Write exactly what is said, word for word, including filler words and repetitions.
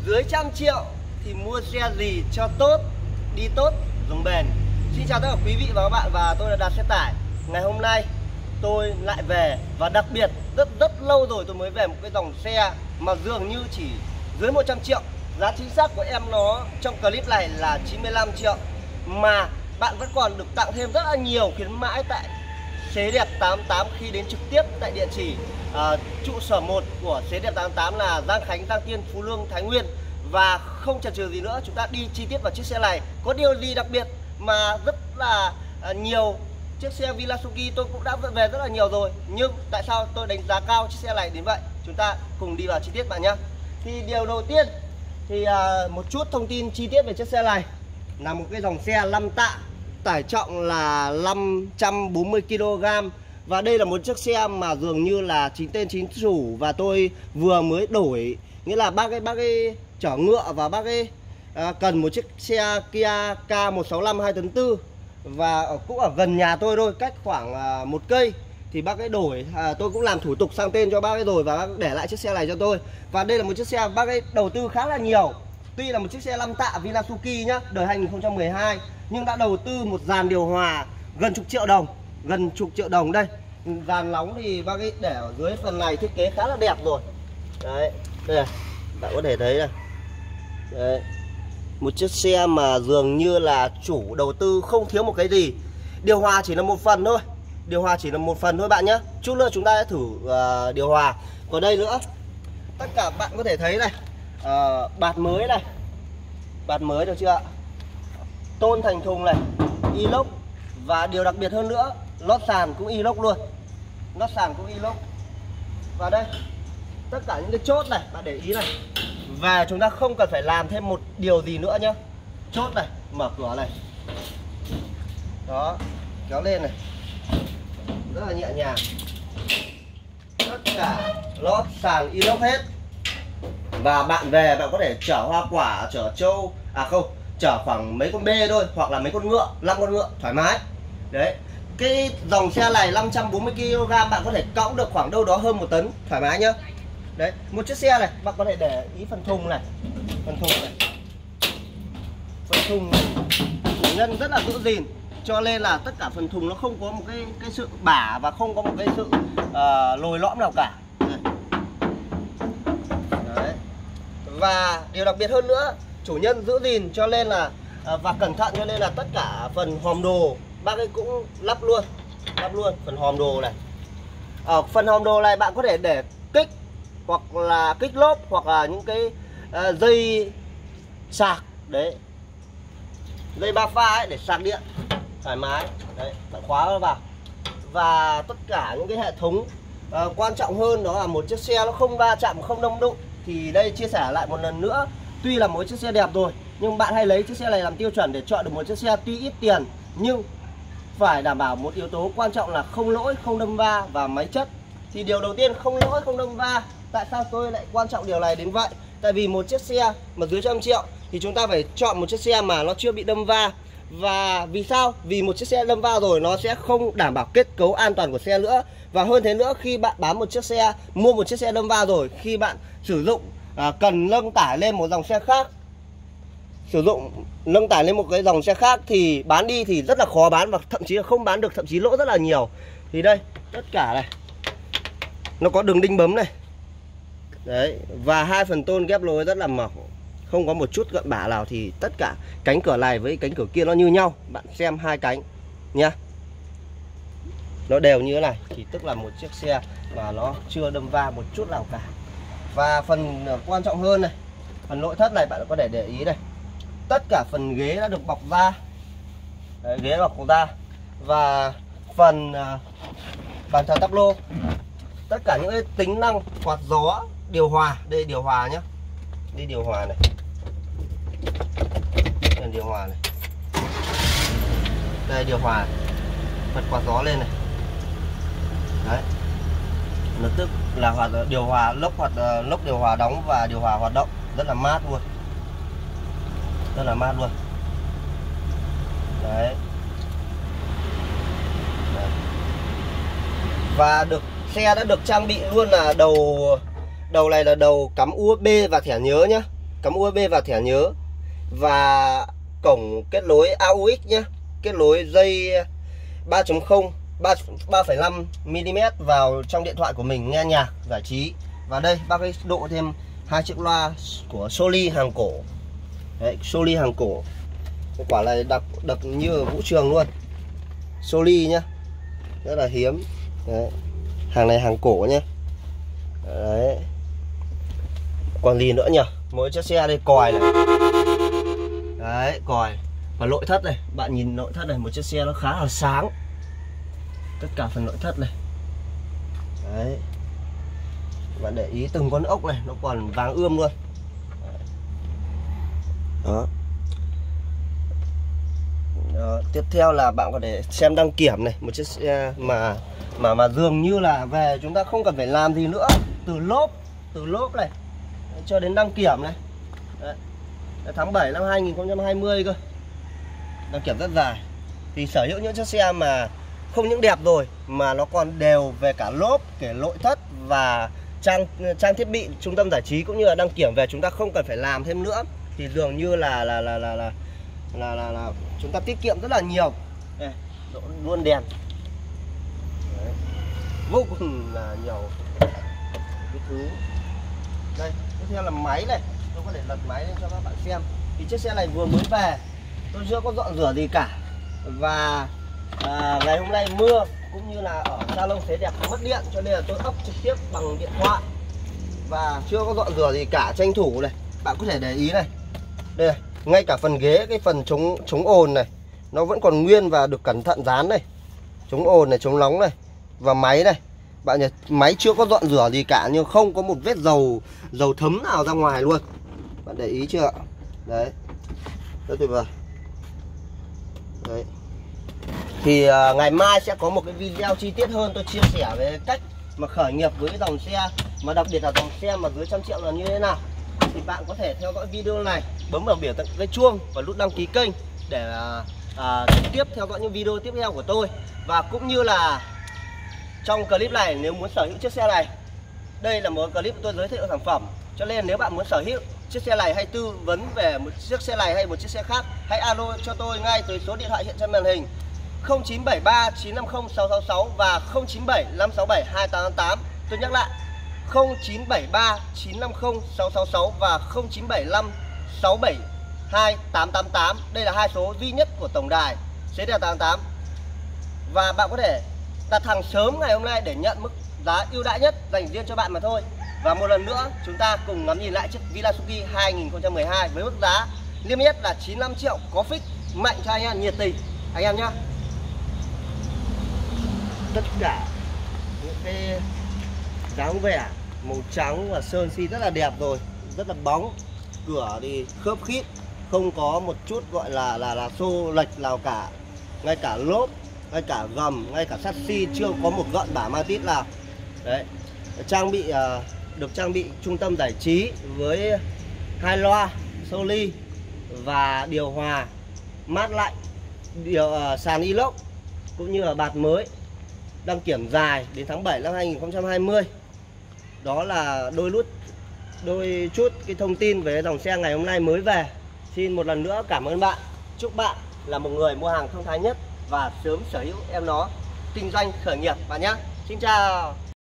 dưới trăm triệu thì mua xe gì cho tốt, đi tốt, dùng bền. Xin chào tất cả quý vị và các bạn, và tôi là Đạt Xe Tải. Ngày hôm nay tôi lại về, và đặc biệt rất rất lâu rồi tôi mới về một cái dòng xe mà dường như chỉ dưới một trăm triệu. Giá chính xác của em nó trong clip này là chín mươi lăm triệu, mà bạn vẫn còn được tặng thêm rất là nhiều khuyến mãi tại Xế Đẹp tám tám khi đến trực tiếp tại địa chỉ uh, trụ sở một của Xế Đẹp tám tám là Giang Khánh, Giang Tiên, Phú Lương, Thái Nguyên. Và không chần chừ gì nữa, chúng ta đi chi tiết vào chiếc xe này. Có điều gì đặc biệt mà rất là uh, nhiều chiếc xe Vilasuki tôi cũng đã về rất là nhiều rồi, nhưng tại sao tôi đánh giá cao chiếc xe này đến vậy? Chúng ta cùng đi vào chi tiết bạn nhé. Thì điều đầu tiên thì uh, một chút thông tin chi tiết về chiếc xe này là một cái dòng xe năm tạ, tải trọng là năm trăm bốn mươi ki lô gam. Và đây là một chiếc xe mà dường như là chính tên chính chủ, và tôi vừa mới đổi, nghĩa là bác ấy bác ấy chở ngựa và bác ấy à, cần một chiếc xe Kia K một sáu năm hai tấn tư, và ở, cũng ở gần nhà tôi thôi, cách khoảng à, một cây. Thì bác ấy đổi, à, tôi cũng làm thủ tục sang tên cho bác ấy rồi, và bác để lại chiếc xe này cho tôi. Và đây là một chiếc xe bác ấy đầu tư khá là nhiều. Tuy là một chiếc xe năm tạ Vilasuki nhá, đời hai nghìn không trăm mười hai, nhưng đã đầu tư một dàn điều hòa gần chục triệu đồng, gần chục triệu đồng đây. Dàn nóng thì bác ấy để ở dưới phần này, thiết kế khá là đẹp rồi. Đấy, đây này, bạn có thể thấy này. Đấy, một chiếc xe mà dường như là chủ đầu tư không thiếu một cái gì. Điều hòa chỉ là một phần thôi, điều hòa chỉ là một phần thôi bạn nhé. Chút nữa chúng ta sẽ thử uh, điều hòa. Còn đây nữa, tất cả bạn có thể thấy này, uh, bạt mới này, bạt mới được chưa ạ? Tôn thành thùng này, inox. Và điều đặc biệt hơn nữa, lót sàn cũng inox luôn, lót sàn cũng inox. Và đây, tất cả những cái chốt này, bạn để ý này. Và chúng ta không cần phải làm thêm một điều gì nữa nhé. Chốt này, mở cửa này, đó, kéo lên này, rất là nhẹ nhàng. Tất cả lót sàn inox hết. Và bạn về bạn có thể chở hoa quả, chở trâu, à không, chở khoảng mấy con bê thôi, hoặc là mấy con ngựa, năm con ngựa thoải mái. Đấy, cái dòng xe này năm trăm bốn mươi ki lô gam, bạn có thể cõng được khoảng đâu đó hơn một tấn thoải mái nhá. Đấy, một chiếc xe này bạn có thể để ý phần thùng này, phần thùng này, phần thùng chủ nhân rất là giữ gìn, cho nên là tất cả phần thùng nó không có một cái cái sự bả và không có một cái sự uh, lồi lõm nào cả. Đấy. Và điều đặc biệt hơn nữa, chủ nhân giữ gìn cho nên là uh, và cẩn thận, cho nên là tất cả phần hòm đồ bác ấy cũng lắp luôn, lắp luôn phần hòm đồ này. Ở phần hòm đồ này bạn có thể để kích, hoặc là kích lốp, hoặc là những cái uh, dây sạc đấy, dây ba pha ấy để sạc điện thoải mái. Đấy, bạn khóa nó vào. Và tất cả những cái hệ thống uh, quan trọng hơn đó là một chiếc xe nó không va chạm, không đâm đụng. Thì đây chia sẻ lại một lần nữa, tuy là một chiếc xe đẹp rồi, nhưng bạn hãy lấy chiếc xe này làm tiêu chuẩn để chọn được một chiếc xe tuy ít tiền, nhưng phải đảm bảo một yếu tố quan trọng là không lỗi, không đâm va và máy chất. Thì điều đầu tiên, không lỗi, không đâm va. Tại sao tôi lại quan trọng điều này đến vậy? Tại vì một chiếc xe mà dưới trăm triệu thì chúng ta phải chọn một chiếc xe mà nó chưa bị đâm va. Và vì sao? Vì một chiếc xe đâm va rồi nó sẽ không đảm bảo kết cấu an toàn của xe nữa. Và hơn thế nữa, khi bạn bám một chiếc xe, mua một chiếc xe đâm va rồi, khi bạn sử dụng à, cần nâng tải lên một dòng xe khác, sử dụng nâng tải lên một cái dòng xe khác thì bán đi thì rất là khó bán, và thậm chí là không bán được, thậm chí lỗ rất là nhiều. Thì đây, tất cả này, nó có đường đinh bấm này. Đấy, và hai phần tôn ghép lối rất là mỏng, không có một chút gợn bả nào. Thì tất cả cánh cửa này với cánh cửa kia nó như nhau. Bạn xem hai cánh nhá, nó đều như thế này, thì tức là một chiếc xe mà nó chưa đâm va một chút nào cả. Và phần quan trọng hơn này, phần nội thất này bạn có thể để ý này, tất cả phần ghế đã được bọc da. Đấy, ghế bọc da. Và phần uh, bàn thờ táp lô, tất cả những cái tính năng quạt gió, điều hòa. Đây điều hòa nhá, đây điều hòa này, đây điều hòa này, đây điều hòa, bật quạt gió lên này. Đấy, nó tức là hoạt điều hòa lốc, hoạt lốc điều hòa đóng và điều hòa hoạt động, rất là mát luôn, rất là mát luôn. Đấy. Đấy. Và được xe đã được trang bị luôn là đầu đầu này là đầu cắm u ét bê và thẻ nhớ nhá. cắm u ét bê vào thẻ nhớ, và cổng kết nối a u ích nhé, kết nối dây ba chấm không ba phẩy năm mi-li-mét vào trong điện thoại của mình nghe nhạc giải trí. Và đây bác ấy độ thêm hai chiếc loa của Soli hàng cổ. Đấy, Soli hàng cổ. Cái quả này đặc đặc như ở vũ trường luôn. Soli nhá, rất là hiếm. Đấy. Hàng này hàng cổ nhá. Đấy. Còn gì nữa nhỉ? Mỗi chiếc xe đây còi này. Đấy, còi. Và nội thất này, bạn nhìn nội thất này, một chiếc xe nó khá là sáng. Tất cả phần nội thất này. Đấy. Bạn để ý từng con ốc này nó còn vàng ươm luôn. Đó. Đó. Tiếp theo là bạn có thể xem đăng kiểm này, một chiếc xe mà mà mà dường như là về chúng ta không cần phải làm gì nữa, từ lốp từ lốp này cho đến đăng kiểm này. Đấy. Tháng bảy năm hai nghìn không trăm hai mươi cơ. Đăng kiểm rất dài. Thì sở hữu những chiếc xe mà không những đẹp rồi mà nó còn đều về cả lốp, kể nội thất và trang trang thiết bị trung tâm giải trí cũng như là đăng kiểm về, chúng ta không cần phải làm thêm nữa, thì dường như là là là là là là, là, là chúng ta tiết kiệm rất là nhiều. Đây, luôn đèn. Đấy. Vô cùng là nhiều cái thứ. Đây, tiếp theo là máy này, tôi có thể lật máy lên cho các bạn xem. Thì chiếc xe này vừa mới về, tôi chưa có dọn rửa gì cả, và à, ngày hôm nay mưa cũng như là ở salon Thế Đẹp mất điện, cho nên là tôi ấp trực tiếp bằng điện thoại và chưa có dọn rửa gì cả, tranh thủ này. Bạn có thể để ý này, đây này, ngay cả phần ghế, cái phần chống chống ồn này nó vẫn còn nguyên và được cẩn thận dán này, chống ồn này, chống nóng này. Và máy này, bạn nhỉ, máy chưa có dọn rửa gì cả nhưng không có một vết dầu dầu thấm nào ra ngoài luôn. Bạn để ý chưa ạ? Đấy, rất tuyệt vời. Đấy. Thì uh, ngày mai sẽ có một cái video chi tiết hơn, tôi chia sẻ về cách mà khởi nghiệp với dòng xe, mà đặc biệt là dòng xe mà dưới trăm triệu là như thế nào. Thì bạn có thể theo dõi video này, bấm vào biểu tượng cái chuông và nút đăng ký kênh để uh, uh, trực tiếp theo dõi những video tiếp theo của tôi. Và cũng như là trong clip này, nếu muốn sở hữu chiếc xe này, đây là một clip tôi giới thiệu sản phẩm, cho nên nếu bạn muốn sở hữu chiếc xe này hay tư vấn về một chiếc xe này hay một chiếc xe khác, hãy alo cho tôi ngay tới số điện thoại hiện trên màn hình không chín bảy ba chín năm không sáu sáu sáu và không chín bảy năm sáu bảy hai tám tám. Tôi nhắc lại, không chín bảy ba chín năm không sáu sáu sáu và không chín bảy năm sáu bảy hai tám tám tám. Đây là hai số duy nhất của tổng đài Thế Đẹp tám tám. Và bạn có thể đặt hàng sớm ngày hôm nay để nhận mức giá ưu đãi nhất dành riêng cho bạn mà thôi. Và một lần nữa chúng ta cùng ngắm nhìn lại chiếc Villasuki hai nghìn không trăm mười hai với mức giá niêm yết là chín mươi lăm triệu, có fix mạnh cho anh em nhiệt tình anh em nhé. Tất cả những cái dáng vẻ màu trắng và sơn xi rất là đẹp rồi, rất là bóng. Cửa thì khớp khít, không có một chút gọi là là là xô lệch nào cả. Ngay cả lốp, ngay cả gầm, ngay cả chassis chưa có một gợn bả ma tít nào. Đấy, trang bị uh, được trang bị trung tâm giải trí với hai loa Soli và điều hòa mát lạnh, điều uh, sàn inox cũng như là bạt mới. Đăng kiểm dài đến tháng bảy năm hai nghìn không trăm hai mươi. Đó là đôi lút đôi chút cái thông tin về dòng xe ngày hôm nay mới về. Xin một lần nữa cảm ơn bạn. Chúc bạn là một người mua hàng thông thái nhất và sớm sở hữu em nó kinh doanh khởi nghiệp bạn nhé. Xin chào.